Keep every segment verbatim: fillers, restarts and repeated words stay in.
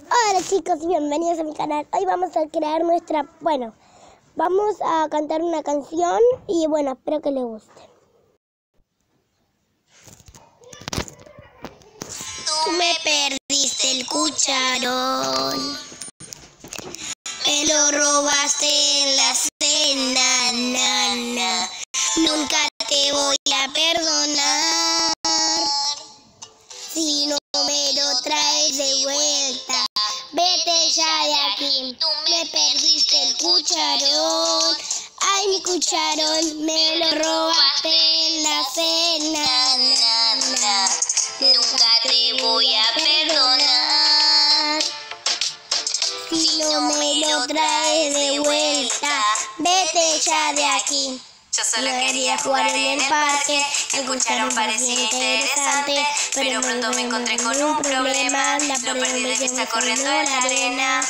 Hola chicos, bienvenidos a mi canal. Hoy vamos a crear nuestra... Bueno, vamos a cantar una canción y bueno, espero que les guste. Tú me perdiste el cucharón, me lo robaste en la cena, nana. Nunca te voy a perdonar si no me lo traes de vuelta. Vete ya de aquí. Tú me perdiste el cucharón, ay mi cucharón, me lo robaste en la cena, nana. Nunca te voy a perdonar si no me lo traes de vuelta. Vete ya de aquí. Yo solo quería jugar en el parque, el cucharón parecía interesante, pero pronto me encontré con un problema, lo perdí de vista corriendo en la arena.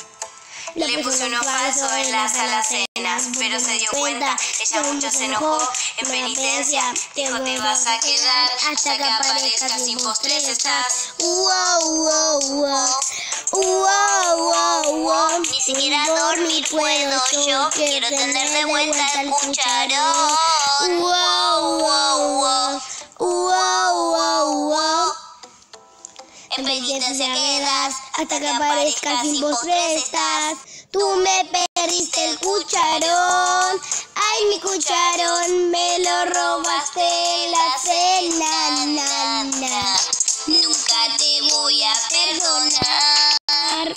Le puse uno falso en las alacenas, pero se dio cuenta, ella mucho se enojó. En penitencia dijo te vas a quedar hasta que aparezcas, sin postres estás. Wow, wow, wow. Wow, wow, wow. Ni siquiera dormir puedo yo, quiero tener de vuelta el cucharón. Wow, wow, wow. Wow, wow, wow. En penitencia quedas hasta que aparezcas, sin postres estás. Tú me perdiste el cucharón, ay mi cucharón, me lo robaste en la cena, nana. Nunca te voy a perdonar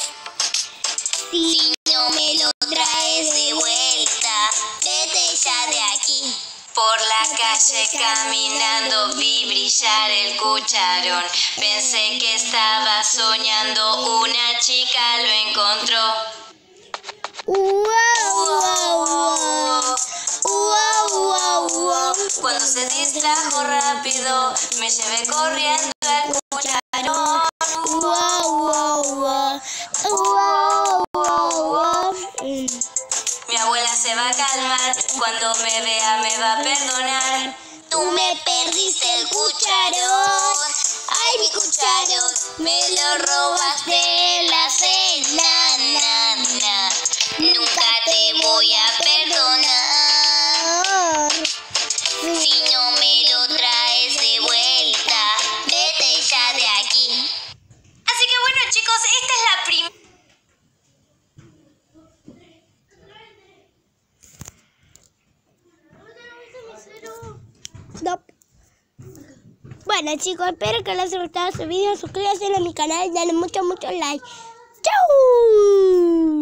si no me lo traes de vuelta. Vete ya de aquí. Por la calle caminando vi brillar el cucharón. Pensé que estaba soñando, una chica lo encontró. Wow, wow, wow. Wow, wow, wow. Cuando se distrajo rápido, me llevé corriendo al cucharón. Wow, wow, wow. Wow, wow, wow. Mi abuela se va a calmar, cuando me vea me va a perdonar. Tú me perdiste el cucharón, ay mi cucharón, me lo robaste en la cena, nana. Nunca te voy a perdonar si no me lo traes de vuelta. Vete ya de aquí. Así que bueno chicos, esta es la primera. Stop. Bueno chicos, espero que les haya gustado este video. Suscríbanse a mi canal y denle mucho, mucho like. ¡Chau!